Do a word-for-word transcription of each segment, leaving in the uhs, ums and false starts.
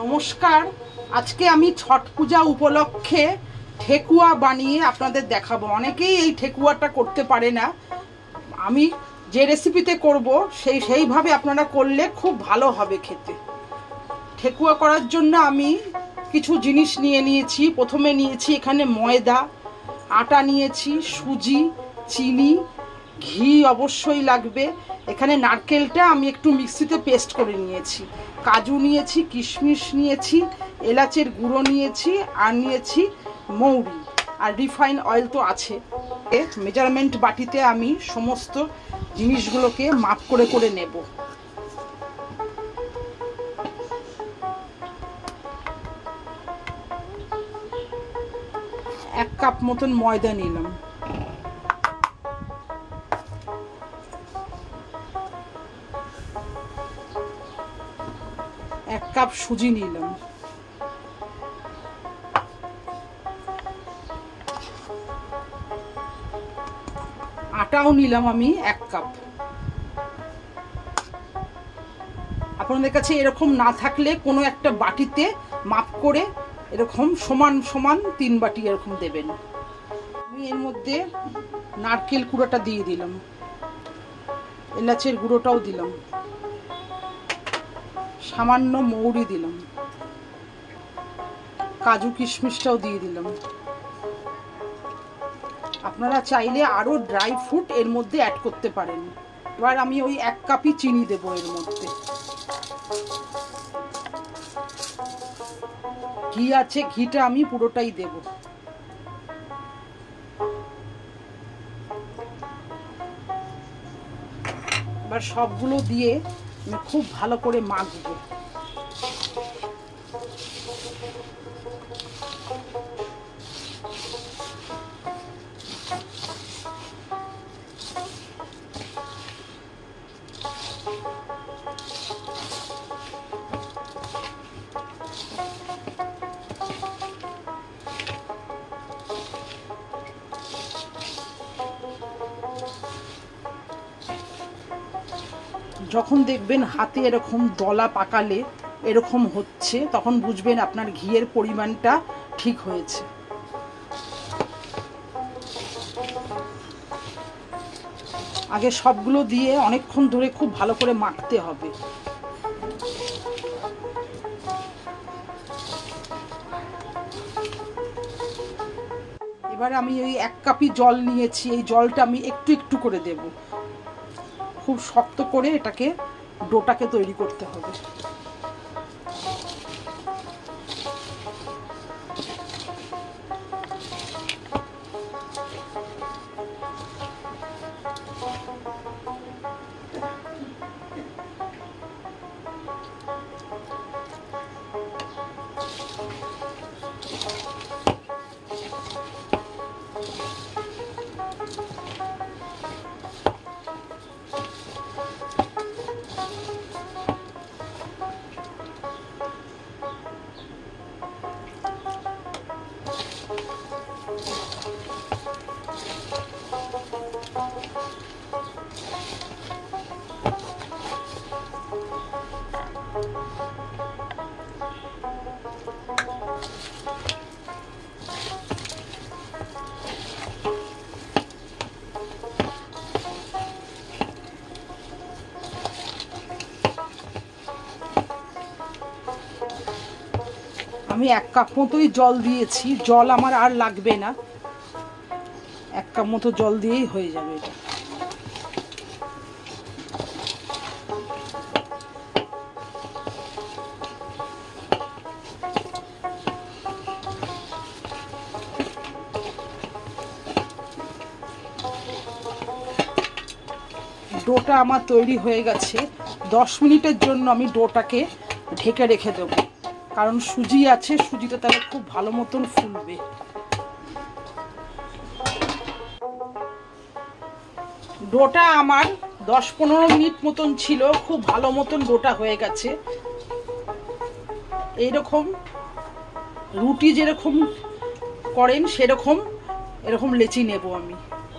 নমস্কার। আজকে আমি ছট পূজা উপলক্ষে ঠেকুয়া বানিয়ে আপনাদের দেখাবো। অনেকেই এই ঠেকুয়াটা করতে পারে না। আমি যে রেসিপিতে করব সেই সেইভাবে আপনারা করলে খুব ভালো হবে খেতে। ঠেকুয়া করার জন্য আমি কিছু জিনিস নিয়ে নিয়েছি। প্রথমে নিয়েছি এখানে ময়দা, আটা নিয়েছি, সুজি, চিনি, ঘি অবশ্যই লাগবে। এখানে নারকেলটা আমি একটু মিক্সিতে পেস্ট করে নিয়েছি, কাজু নিয়েছি, কিশমিশ নিয়েছি, এলাচের গুঁড়ো নিয়েছি, আর নিয়েছি মৌরি, আর রিফাইন অয়েল তো আছে। মেজারমেন্ট বাটিতে আমি সমস্ত জিনিসগুলোকে মাপ করে করে নেব। এক কাপ মতন ময়দা নিলাম, এক কাপ সুজি নিলাম, আটাও নিলাম আমি এক কাপ। আপনাদের কাছে এরকম না থাকলে কোনো একটা বাটিতে মাপ করে এরকম সমান সমান তিন বাটি এরকম দেবেন। আমি এর মধ্যে নারকেল কুড়োটা দিয়ে দিলাম, এলাচের গুঁড়োটাও দিলাম, সামান্য মৌরি দিলাম, কাজু কিশমিশটাও দিয়ে দিলাম। আপনারা চাইলে আরো ড্রাই ফ্রুট এর মধ্যে অ্যাড করতে পারেন। এবার আমি ওই এক কাপই চিনি দেবো এর মধ্যে। ঘি আছে, ঘিটা আমি পুরোটাই দেব। এবার সবগুলো দিয়ে আমি খুব ভালো করে মাখবো। যখন দেখবেন হাতে এরকম দলা পাকালে এরকম হচ্ছে, তখন বুঝবেন আপনার ঘিয়ের পরিমাণটা ঠিক হয়েছে। আগে সবগুলো দিয়ে অনেকক্ষণ ধরে খুব ভালো করে মাখতে হবে। এবার আমি ওই এক কাপি জল নিয়েছি, এই জলটা আমি একটু একটু করে দেব। খুব শক্ত করে এটাকে ডোটাকে তৈরি করতে হবে। আমি এক কাপ মতোই জল দিয়েছি, জল আমার আর লাগবে না। এক কাপ মতো জল দিয়েই হয়ে যাবে এটা। ডোটা আমার তৈরি হয়ে গেছে। দশ মিনিটের জন্য আমি ডোটাকে ঢেকে রেখে দেবো, কারণ সুজি আছে, সুজিটা তাহলে খুব ভালো মতন ফুলবে। ডোটা আমার দশ পনেরো মিনিট মতন ছিল, খুব ভালো মতন ডোটা হয়ে গেছে। এইরকম রুটি যেরকম করেন সেরকম এরকম লেচি নেব আমি।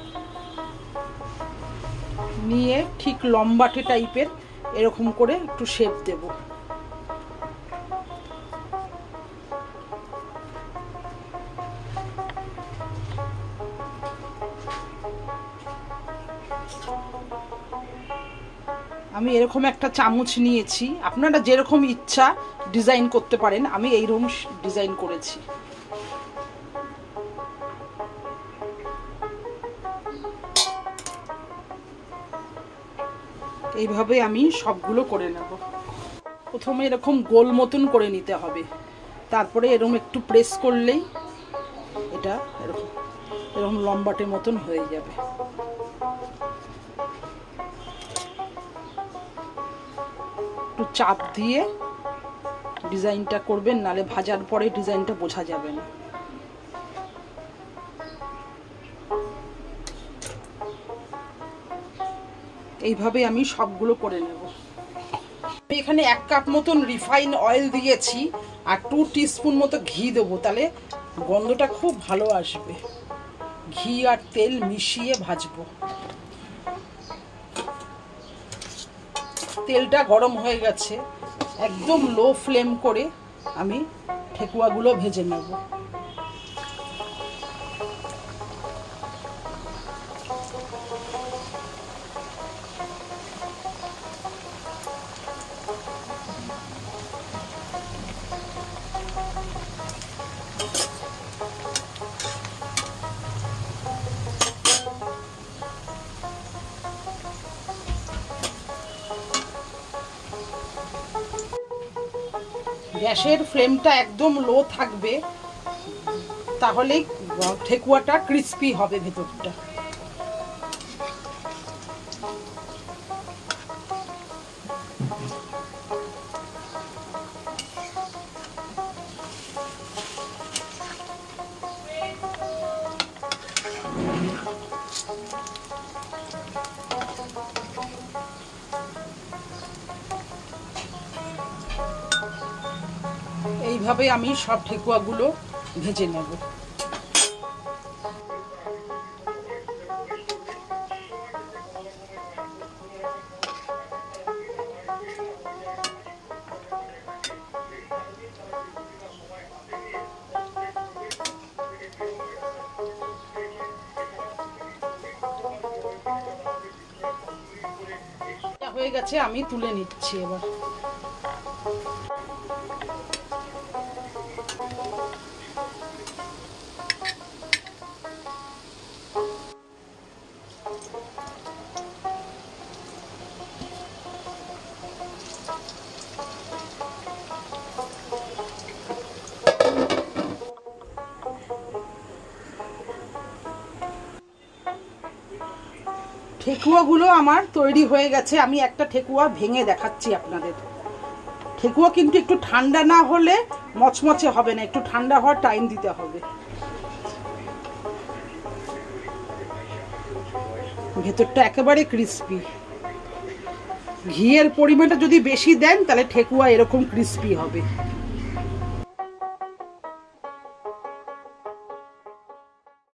নিয়ে ঠিক লম্বাটে টাইপের এরকম করে একটু শেপ দেব। আমি এরকম একটা চামচ নিয়েছি, আপনারা যেরকম ইচ্ছা ডিজাইন করতে পারেন, আমি এইরকম ডিজাইন করেছি। এইভাবে আমি সবগুলো করে নেব। প্রথমে এরকম গোল মতন করে নিতে হবে, তারপরে এরকম একটু প্রেস করলেই এটা এরকম এরকম লম্বাটে মতন হয়ে যাবে। একটু চাপ দিয়ে ডিজাইনটা করবেন, নালে ভাজার পরে ডিজাইনটা বোঝা যাবে না। এইভাবে আমি সবগুলো করে নেব। আমি এখানে এক কাপ মতন রিফাইন অয়েল দিয়েছি আর টু টিস্পুন মতো ঘি দেবো, তাহলে গন্ধটা খুব ভালো আসবে। ঘি আর তেল মিশিয়ে ভাজবো। তেলটা গরম হয়ে গেছে, একদম লো ফ্লেম করে আমি ঠেকুয়াগুলো ভেজে নেব। গ্যাসের ফ্লেমটা একদম লো থাকবে, তাহলেই ঠেকুয়াটা ক্রিস্পি হবে ভেতরটা। এইভাবে আমি সব ঠেকুয়াগুলো ভেজে নেব। হয়ে গেছে, আমি তুলে নিচ্ছি এবার। ঠেকুয়াগুলো আমার তৈরি হয়ে গেছে। আমি একটা ঠেকুয়া ভেঙে দেখাচ্ছি আপনাদের। ঠেকুয়া কিন্তু একটু ঠান্ডা না হলে মচমচে হবে না, একটু ঠান্ডা হওয়ার টাইম দিতে হবে। ভেতরটা একেবারে ক্রিস্পি। ঘিয়ের পরিমাণটা যদি বেশি দেন তাহলে ঠেকুয়া এরকম ক্রিস্পি হবে।